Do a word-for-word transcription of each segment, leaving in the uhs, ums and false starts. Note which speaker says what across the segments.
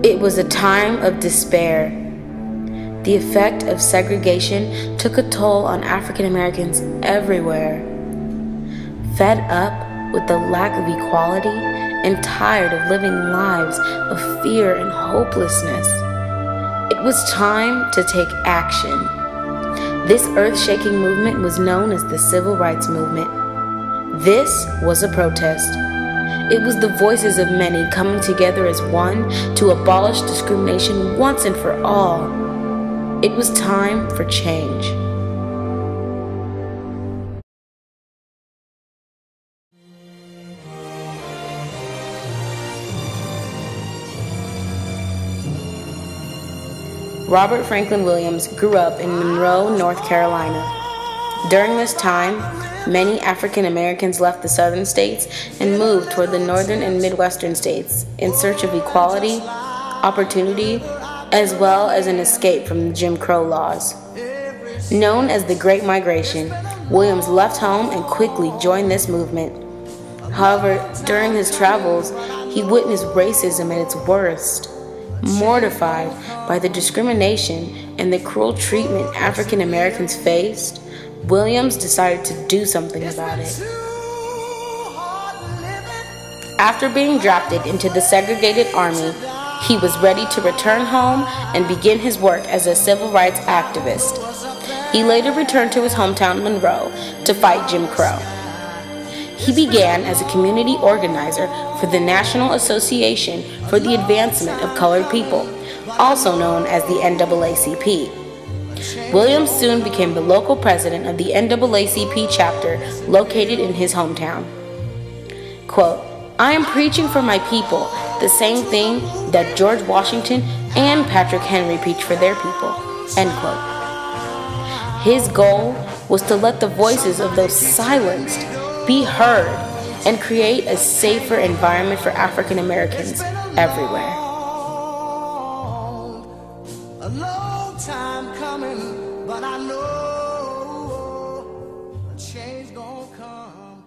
Speaker 1: It was a time of despair. The effect of segregation took a toll on African Americans everywhere. Fed up with the lack of equality and tired of living lives of fear and hopelessness, it was time to take action. This earth-shaking movement was known as the Civil Rights Movement. This was a protest. It was the voices of many coming together as one to abolish discrimination once and for all. It was time for change. Robert Franklin Williams grew up in Monroe, North Carolina. During this time, many African Americans left the southern states and moved toward the northern and midwestern states in search of equality, opportunity, as well as an escape from the Jim Crow laws. Known as the Great Migration, Williams left home and quickly joined this movement. However, during his travels, he witnessed racism at its worst. Mortified by the discrimination and the cruel treatment African Americans faced, Williams decided to do something about it. After being drafted into the segregated army, he was ready to return home and begin his work as a civil rights activist. He later returned to his hometown, Monroe, to fight Jim Crow. He began as a community organizer for the National Association for the Advancement of Colored People, also known as the N double A C P. Williams soon became the local president of the N double A C P chapter located in his hometown. Quote, "I am preaching for my people the same thing that George Washington and Patrick Henry preached for their people." End quote. His goal was to let the voices of those silenced be heard and create a safer environment for African Americans everywhere.
Speaker 2: A long time coming, but I know a change gonna come.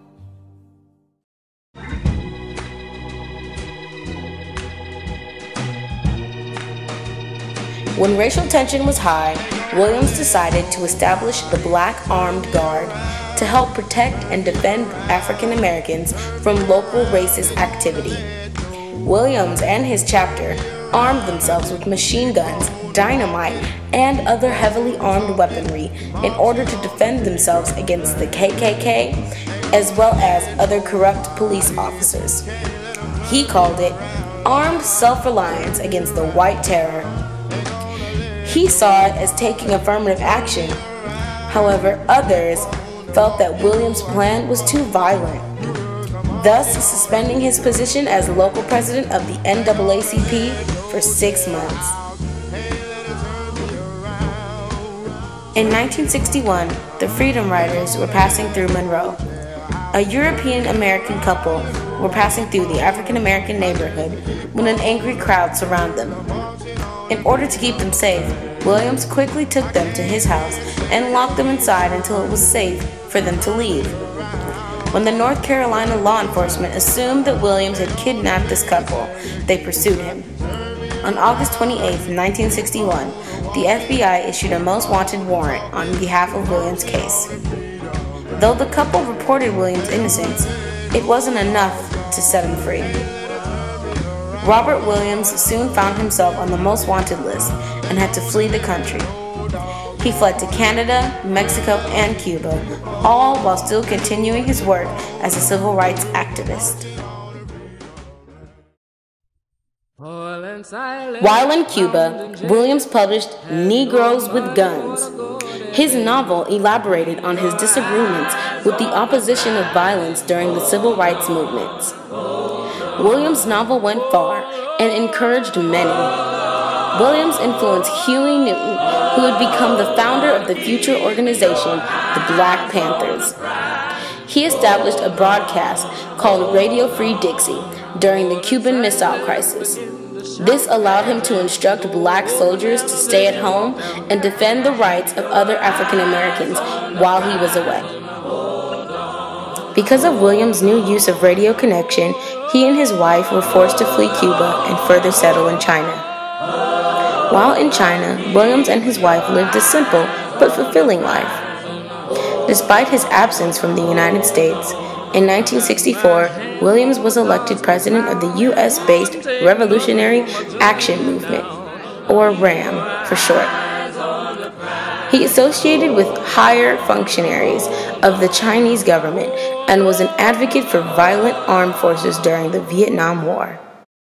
Speaker 1: When racial tension was high, Williams decided to establish the Black Armed Guard to help protect and defend African Americans from local racist activity. Williams and his chapter armed themselves with machine guns, dynamite, and other heavily armed weaponry in order to defend themselves against the K K K as well as other corrupt police officers. He called it armed self-reliance against the White Terror. He saw it as taking affirmative action. However, others felt that Williams' plan was too violent, thus suspending his position as local president of the N double A C P for six months. In nineteen sixty-one, the Freedom Riders were passing through Monroe. A European-American couple were passing through the African-American neighborhood when an angry crowd surrounded them. In order to keep them safe, Williams quickly took them to his house and locked them inside until it was safe for them to leave. When the North Carolina law enforcement assumed that Williams had kidnapped this couple, they pursued him. On August twenty-eighth, nineteen sixty-one, the F B I issued a most wanted warrant on behalf of Williams' case. Though the couple reported Williams' innocence, it wasn't enough to set him free. Robert Williams soon found himself on the most wanted list and had to flee the country. He fled to Canada, Mexico, and Cuba, all while still continuing his work as a civil rights activist. While in Cuba, Williams published Negroes with Guns. His novel elaborated on his disagreements with the opposition of violence during the civil rights movements. Williams' novel went far and encouraged many. Williams influenced Huey Newton, who would become the founder of the future organization, the Black Panthers. He established a broadcast called Radio Free Dixie during the Cuban Missile Crisis. This allowed him to instruct black soldiers to stay at home and defend the rights of other African Americans while he was away. Because of Williams' new use of radio connection, he and his wife were forced to flee Cuba and further settle in China. While in China, Williams and his wife lived a simple but fulfilling life. Despite his absence from the United States, in nineteen sixty-four, Williams was elected president of the U S-based Revolutionary Action Movement, or RAM for short. He associated with higher functionaries of the Chinese government and was an advocate for violent armed forces during the Vietnam War.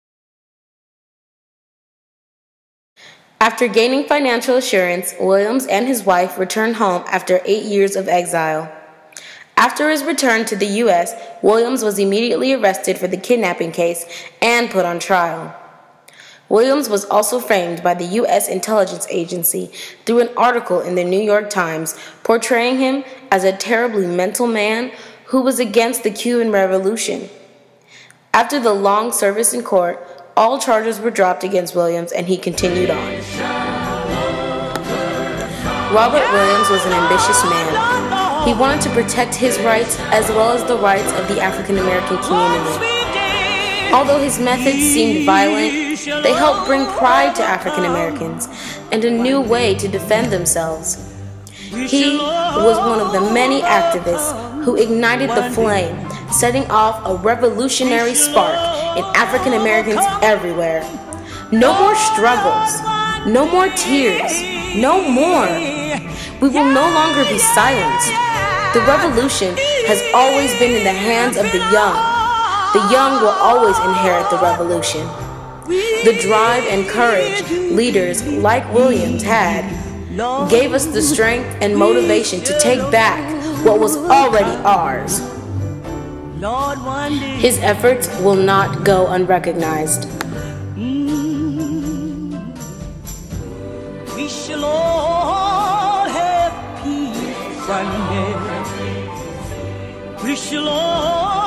Speaker 1: After gaining financial assurance, Williams and his wife returned home after eight years of exile. After his return to the U S, Williams was immediately arrested for the kidnapping case and put on trial. Williams was also framed by the U S intelligence agency through an article in the New York Times portraying him as a terribly mental man who was against the Cuban Revolution. After the long service in court, all charges were dropped against Williams and he continued on. Robert Williams was an ambitious man. He wanted to protect his rights as well as the rights of the African American community. Although his methods seemed violent, they helped bring pride to African Americans and a new way to defend themselves. He was one of the many activists who ignited the flame, setting off a revolutionary spark in African Americans everywhere. No more struggles, no more tears, no more. We will no longer be silenced. The revolution has always been in the hands of the young. The young will always inherit the revolution. The drive and courage leaders like Williams had gave us the strength and motivation to take back what was already ours. His efforts will not go unrecognized.
Speaker 2: We shall all have peace one day. We shall all